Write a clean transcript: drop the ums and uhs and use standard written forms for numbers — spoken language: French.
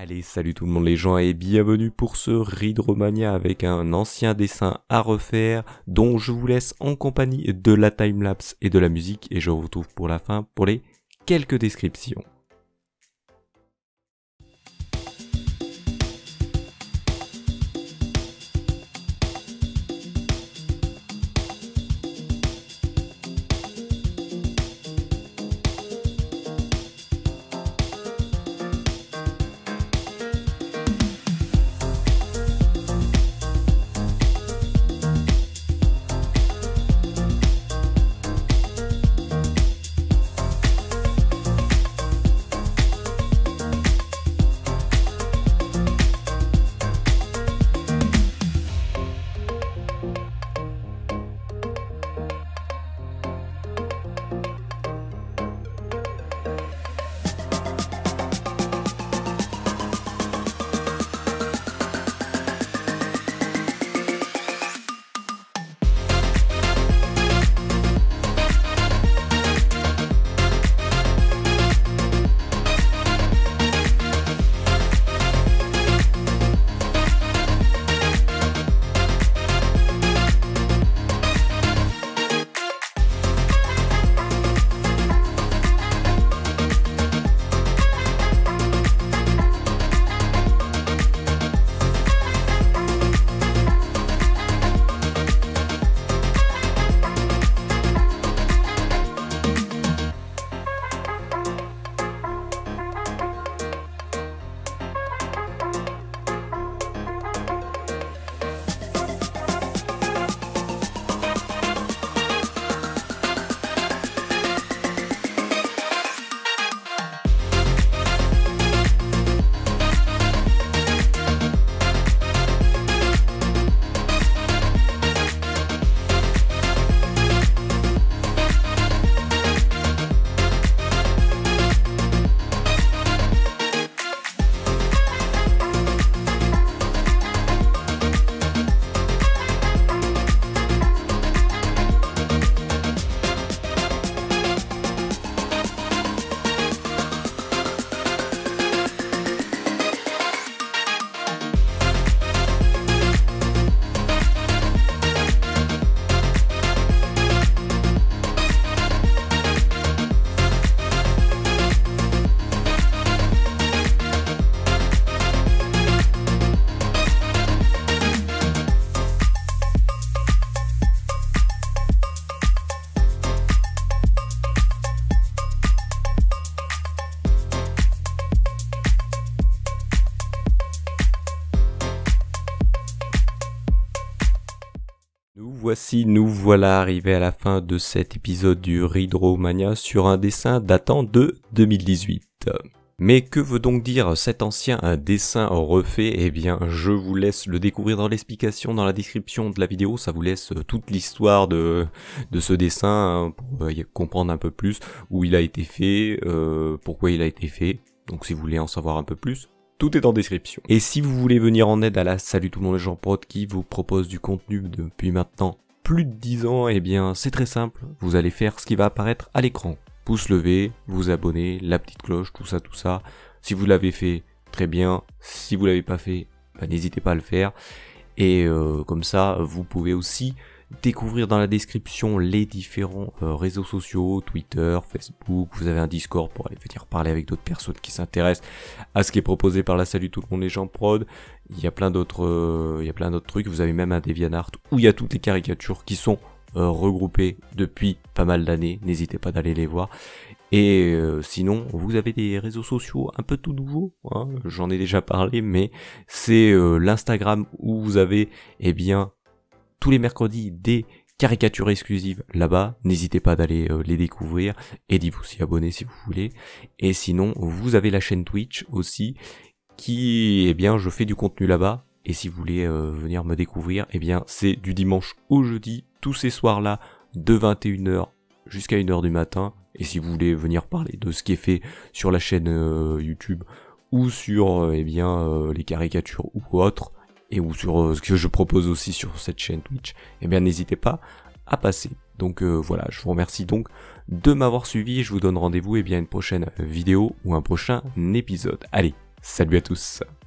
Allez, salut tout le monde les gens et bienvenue pour ce Readromania avec un ancien dessin à refaire dont je vous laisse en compagnie de la timelapse et de la musique et je vous retrouve pour la fin pour les quelques descriptions. Nous voilà arrivés à la fin de cet épisode du Readromania sur un dessin datant de 2018. Mais que veut donc dire cet ancien dessin refait? Eh bien, je vous laisse le découvrir dans l'explication, dans la description de la vidéo. Ça vous laisse toute l'histoire de ce dessin pour comprendre un peu plus où il a été fait, pourquoi il a été fait. Donc si vous voulez en savoir un peu plus, tout est en description. Et si vous voulez venir en aide à la Salut tout le monde les gens prod qui vous propose du contenu depuis maintenant plus de 10 ans, eh bien c'est très simple, vous allez faire ce qui va apparaître à l'écran. Pouce levé, vous abonner, la petite cloche, tout ça. Si vous l'avez fait, très bien. Si vous l'avez pas fait, n'hésitez pas à le faire. Et comme ça, vous pouvez aussi découvrir dans la description les différents réseaux sociaux, Twitter, Facebook, vous avez un Discord pour aller venir parler avec d'autres personnes qui s'intéressent à ce qui est proposé par la Salut tout le monde les gens prod. Il y a plein d'autres trucs, vous avez même un DeviantArt où il y a toutes les caricatures qui sont regroupées depuis pas mal d'années, n'hésitez pas d'aller les voir. Et sinon, vous avez des réseaux sociaux un peu tout nouveaux, hein, j'en ai déjà parlé, mais c'est l'Instagram où vous avez, eh bien, tous les mercredis des caricatures exclusives là-bas, n'hésitez pas d'aller les découvrir et d'y vous y abonner si vous voulez. Et sinon, vous avez la chaîne Twitch aussi, qui, eh bien, je fais du contenu là-bas. Et si vous voulez venir me découvrir, eh bien, c'est du dimanche au jeudi, tous ces soirs-là, de 21h jusqu'à 1h du matin. Et si vous voulez venir parler de ce qui est fait sur la chaîne YouTube ou sur les caricatures ou autres, et ou sur ce que je propose aussi sur cette chaîne Twitch, eh bien n'hésitez pas à passer. Donc voilà, je vous remercie donc de m'avoir suivi et je vous donne rendez-vous à une prochaine vidéo ou un prochain épisode. Allez, Salut à tous.